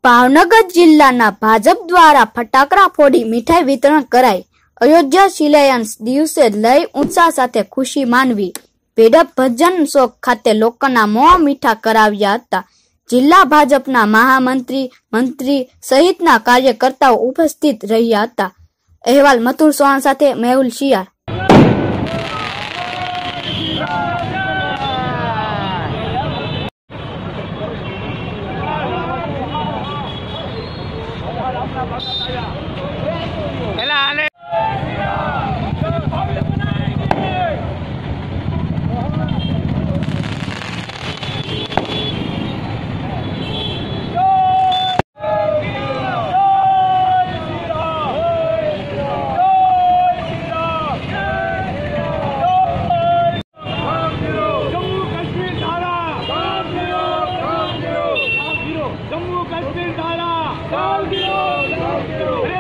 ભાવનગર જિલ્લાના ભાજપ દ્વારા ફટાકડા ફોડી મીઠાઈ વિતરણ કરાઈ। અયોધ્યા શિલાન્યાસ દિવસે લઈ ઉત્સાહ સાથે ખુશી માનવી। ભેડપ ભજન ચોક ખાતે લોકોના મોં મીઠા કરાવ્યા હતા। જિલ્લા ભાજપના મહામંત્રી, મંત્રી સહિતના કાર્યકર્તાઓ ઉપસ્થિત રહ્યા હતા। અહેવાલ મથુર ચૌહાણ સાથે મેહુલ શિયાળ। जम्मू कश्मीर धारा